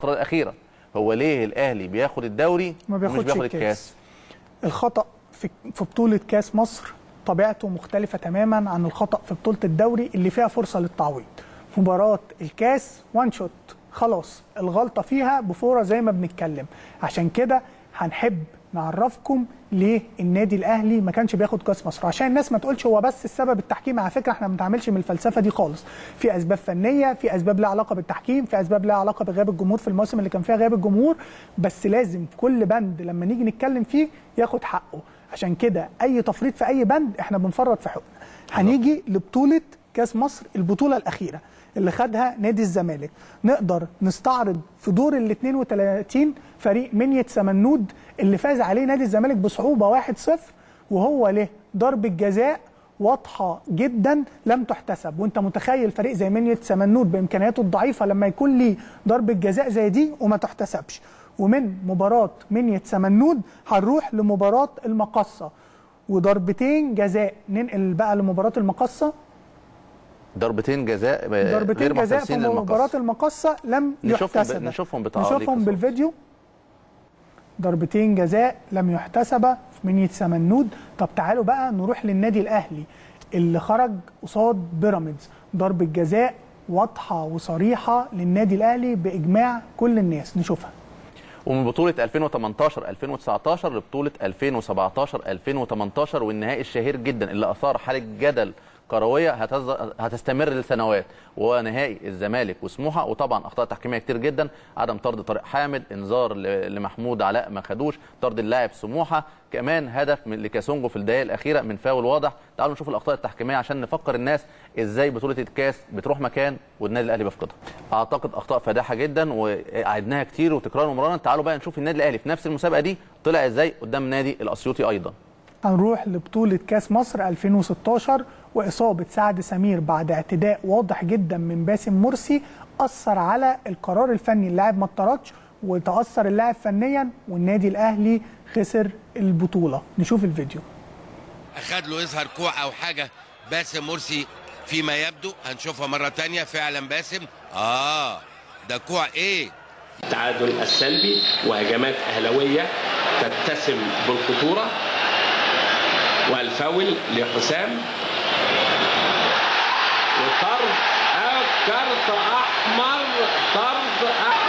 الفتره الاخيره. هو ليه الاهلي بياخد الدوري ومش بياخد الكاس؟ الخطا في بطوله كاس مصر طبيعته مختلفه تماما عن الخطا في بطوله الدوري اللي فيها فرصه للتعويض. مباراه الكاس وان شوت، خلاص الغلطه فيها بفوره زي ما بنتكلم. عشان كده هنحب نعرفكم ليه النادي الاهلي ما كانش بياخد كاس مصر، عشان الناس ما تقولش هو بس السبب التحكيم. على فكره احنا ما بنتعاملش من الفلسفه دي خالص، في اسباب فنيه، في اسباب لها علاقه بالتحكيم، في اسباب لها علاقه بغياب الجمهور في المواسم اللي كان فيها غياب الجمهور، بس لازم كل بند لما نيجي نتكلم فيه ياخد حقه. عشان كده اي تفريط في اي بند احنا بنفرط في حقنا. هنيجي لبطوله كاس مصر، البطوله الاخيره اللي خدها نادي الزمالك. نقدر نستعرض في دور ال 32 فريق منية سمنود اللي فاز عليه نادي الزمالك بصعوبة 1-0، وهو له ضربة جزاء واضحة جدا لم تحتسب. وانت متخيل فريق زي منية سمنود بإمكانياته الضعيفة لما يكون ليه ضربة جزاء زي دي وما تحتسبش. ومن مباراة منية سمنود هنروح لمباراة المقصة وضربتين جزاء. ننقل بقى لمباراة المقصة. ضربتين جزاء ضربتين جزاء في مباراة المقصة لم يحتسب. نشوفهم بالفيديو. ضربتين جزاء لم يحتسب في منية سمنود. طب تعالوا بقى نروح للنادي الأهلي اللي خرج قصاد بيراميدز. ضربة جزاء واضحة وصريحة للنادي الأهلي بإجماع كل الناس. نشوفها. ومن بطولة 2018 2019 لبطولة 2017 2018 والنهائي الشهير جدا اللي أثار حالة جدل كرويه هتستمر لسنوات، وهو نهائي الزمالك وسموحه. وطبعا اخطاء تحكيميه كتير جدا، عدم طرد طارق حامد، انذار لمحمود علاء ما خدوش، طرد اللاعب سموحه، كمان هدف لكاسونجو في الدقائق الاخيره من فاول واضح. تعالوا نشوف الاخطاء التحكيميه عشان نفكر الناس ازاي بطوله الكاس بتروح مكان والنادي الاهلي بيفقدها. اعتقد اخطاء فادحه جدا وعدناها كتير وتكرار ومرارا. تعالوا بقى نشوف النادي الاهلي في نفس المسابقه دي طلع ازاي قدام نادي الاسيوطي ايضا. هنروح لبطوله كاس مصر 2016 وإصابة سعد سمير بعد اعتداء واضح جدا من باسم مرسي أثر على القرار الفني. اللاعب ما اتطردش وتأثر اللاعب فنيا والنادي الأهلي خسر البطولة. نشوف الفيديو. أخد له يظهر كوع أو حاجة باسم مرسي فيما يبدو. هنشوفها مرة تانية. فعلا باسم ده كوع إيه؟ التعادل السلبي وهجمات أهلاوية تتسم بالخطورة والفاول لحسام وطرد او كارت احمر. طرد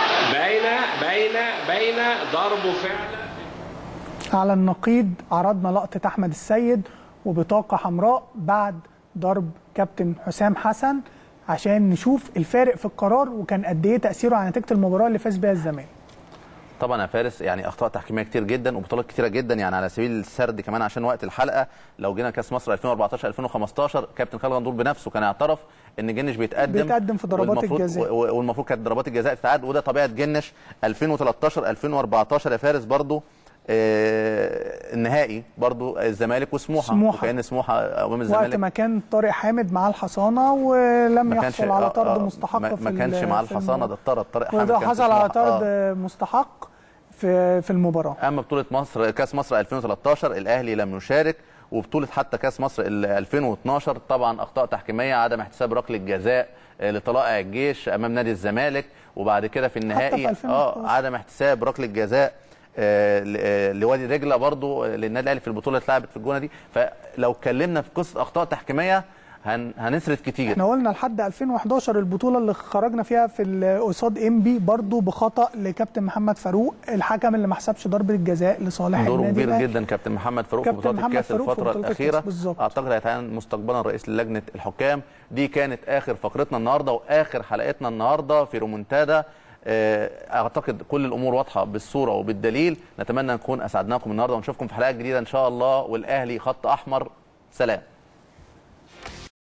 بين ضربه فعلا. على النقيض عرضنا لقطه احمد السيد وبطاقه حمراء بعد ضرب كابتن حسام حسن عشان نشوف الفارق في القرار وكان قد ايه تاثيره على نتيجه المباراه اللي فاز بيها الزمالك. طبعا يا فارس يعني اخطاء تحكيميه كتير جدا وبطولات كتيره جدا. يعني على سبيل السرد كمان عشان وقت الحلقه، لو جينا كاس مصر 2014 2015 كابتن خالد غندور بنفسه كان اعترف ان جنش بيتقدم في ضربات الجزاء، والمفروض كانت ضربات الجزاء تتعاد، وده طبيعه جنش. 2013 2014 يا فارس برضو النهائي برضو الزمالك وسموحه، وكان سموحه امام الزمالك وقت ما كان طارق حامد مع الحصانه ولم يحصل على طرد مستحق. ما كانش مع الحصانه، ده اتطرد طارق حامد، وده حصل على طرد مستحق في المباراه. اما بطوله مصر كاس مصر 2013 الاهلي لم يشارك، وبطوله حتى كاس مصر 2012 طبعا اخطاء تحكيميه، عدم احتساب ركله جزاء لطلائع الجيش امام نادي الزمالك، وبعد كده في النهائي عدم احتساب ركله جزاء لوادي دجله برضو للنادي الاهلي في البطوله اللي اتلعبت في الجونه دي. فلو اتكلمنا في قصه اخطاء تحكيميه هنسرد كتير. احنا قلنا لحد 2011 البطوله اللي خرجنا فيها في قصاد انبي برضو بخطا لكابتن محمد فاروق، الحكم اللي ما حسبش ضربه الجزاء لصالح النادي. دوره كبير جدا كابتن محمد فاروق في بطوله الكاس الفتره الاخيره. اعتقد هيتعين مستقبلا رئيس لجنه الحكام. دي كانت اخر فقرتنا النهارده واخر حلقتنا النهارده في رومونتادا. اعتقد كل الامور واضحه بالصوره وبالدليل. نتمنى نكون اسعدناكم النهارده ونشوفكم في حلقات جديده ان شاء الله. والاهلي خط احمر. سلام.